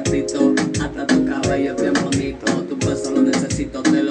gatito, hasta tu cabello es bien bonito. Tu beso lo necesito, te